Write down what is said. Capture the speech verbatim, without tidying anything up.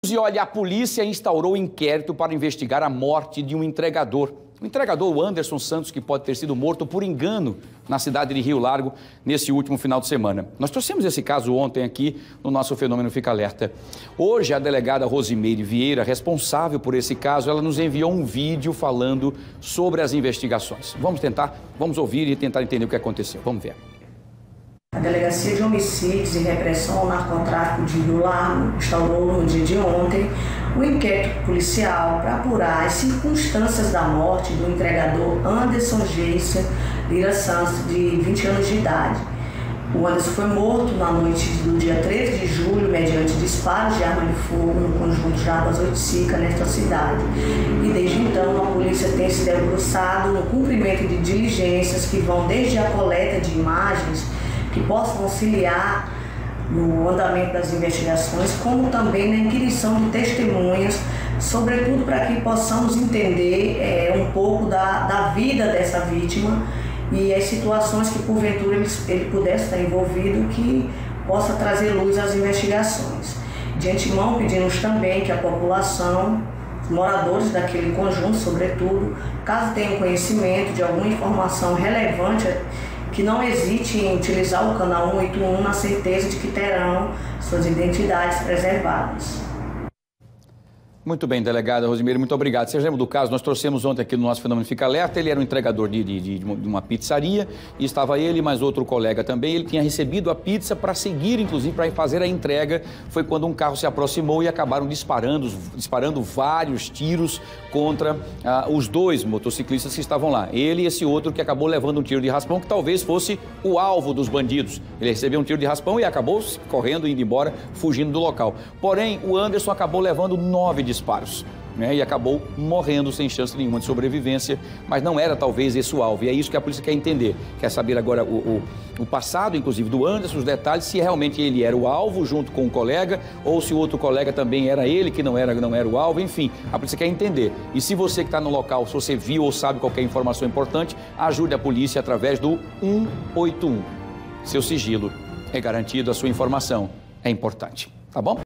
E olha, a polícia instaurou inquérito para investigar a morte de um entregador. O entregador, o Anderson Santos, que pode ter sido morto por engano na cidade de Rio Largo nesse último final de semana. Nós trouxemos esse caso ontem aqui no nosso Fenômeno Fica Alerta. Hoje, a delegada Rosimeire Vieira, responsável por esse caso, ela nos enviou um vídeo falando sobre as investigações. Vamos tentar, vamos ouvir e tentar entender o que aconteceu. Vamos ver. A Delegacia de Homicídios e Repressão ao Narcotráfico de Rio Largo instaurou no dia de ontem um inquérito policial para apurar as circunstâncias da morte do entregador Anderson Geisser Lira Santos, de vinte anos de idade. O Anderson foi morto na noite do dia treze de julho, mediante disparos de arma de fogo no conjunto Jarbas Oiticica, nesta cidade. E desde então a polícia tem se debruçado no cumprimento de diligências que vão desde a coleta de imagens que possam auxiliar no andamento das investigações, como também na inquirição de testemunhas, sobretudo para que possamos entender é, um pouco da, da vida dessa vítima e as situações que porventura ele, ele pudesse estar envolvido, que possa trazer luz às investigações. De antemão, pedimos também que a população, os moradores daquele conjunto, sobretudo, caso tenham conhecimento de alguma informação relevante, que não hesite em utilizar o canal cento e oitenta e um na certeza de que terão suas identidades preservadas. Muito bem, delegada Rosimeire, muito obrigado. Você lembra do caso? Nós trouxemos ontem aqui no nosso Fenômeno Fica Alerta. Ele era um entregador de, de, de uma pizzaria e estava ele e mais outro colega também. Ele tinha recebido a pizza para seguir, inclusive, para fazer a entrega. Foi quando um carro se aproximou e acabaram disparando, disparando vários tiros contra ah, os dois motociclistas que estavam lá. Ele e esse outro que acabou levando um tiro de raspão, que talvez fosse o alvo dos bandidos. Ele recebeu um tiro de raspão e acabou correndo, indo embora, fugindo do local. Porém, o Anderson acabou levando nove disparos. disparos, né? E acabou morrendo sem chance nenhuma de sobrevivência, mas não era talvez esse o alvo, e é isso que a polícia quer entender, quer saber agora o, o, o passado, inclusive, do Anderson, os detalhes, se realmente ele era o alvo junto com o colega, ou se o outro colega também era ele, que não era, não era o alvo, enfim, a polícia quer entender. E se você que está no local, se você viu ou sabe qualquer informação importante, ajude a polícia através do cento e oitenta e um. Seu sigilo é garantido, a sua informação é importante, tá bom?